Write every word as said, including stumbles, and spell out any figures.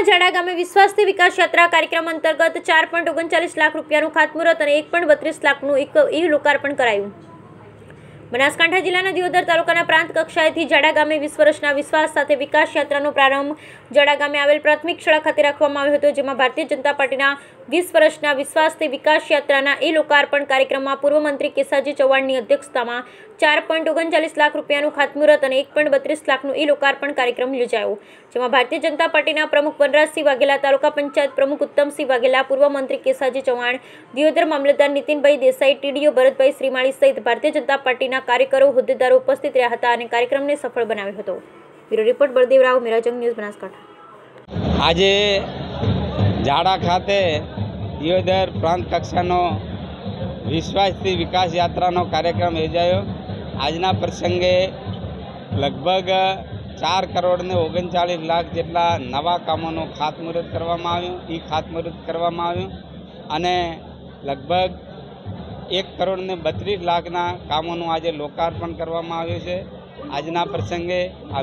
જાડા ગામે વિશ્વાસથી વિકાસ યાત્રા કાર્યક્રમ અંતર્ગત ચાર પોઈન્ટ ઓગણચાલીસ લાખ રૂપિયાનું ખાતમુહૂર્ત અને એક પોઈન્ટ બત્રીસ લાખનું એક ઈ લોકાર્પણ કરાયું। બનાસકાંઠા જિલ્લાના દિયોદર તાલુકાના પ્રાંત કક્ષાએથી જાડા ગામે વીસ વર્ષના વિશ્વાસ સાથે વિકાસ યાત્રાનો પ્રારંભ જાડા ગામે આવેલ પ્રાથમિક શાળા ખાતે રાખવામાં આવ્યો હતો, જેમાં ભારતીય જનતા પાર્ટીના વીસ વર્ષના વિશ્વાસથી વિકાસ યાત્રાના ઈ લોકાર્પણ કાર્યક્રમમાં પૂર્વ મંત્રી કેસાજી ચૌહાણની અધ્યક્ષતામાં ચાર પોઈન્ટ ઓગણચાલીસ લાખ રૂપિયાનું ખાતમુહૂર્ત અને એક પોઈન્ટ બત્રીસ લાખનું ઈ લોકાર્પણ કાર્યક્રમ યોજાયો, જેમાં ભારતીય જનતા પાર્ટીના પ્રમુખ વનરાજસિંહ વાઘેલા, તાલુકા પંચાયત પ્રમુખ ઉત્તમસિંહ વાઘેલા, પૂર્વ મંત્રી કેસાજી ચૌહાણ, દિયોદર મામલતદાર નીતિનભાઈ દેસાઈ, ટીડીઓ ભરતભાઈ શ્રીમાળી સહિત ભારતીય જનતા પાર્ટીના કાર્યકરો, હોદ્દેદારો ઉપસ્થિત રહ્યા હતા અને કાર્યક્રમને સફળ બનાવ્યો હતો। Bureau report Baldev Rao, Merajang news, Banaskantha. આજે જાડા ખાતે દિયોદર પ્રાંત કક્ષાનો વિશ્વાસથી વિકાસ યાત્રાનો કાર્યક્રમ યોજાયો। આજના પ્રસંગે લગભગ ચાર કરોડ ને ઓગણચાલીસ લાખ જેટલા નવા કામોનું ખાતમુહૂર્ત કરવામાં આવ્યું એ ખાતમુહૂર્ત કરવામાં આવ્યું અને લગભગ એક કરોડ ને બત્રીસ લાખના કામોનું આજે લોકાર્પણ કરવામાં આવ્યું છે। આજના પ્રસંગે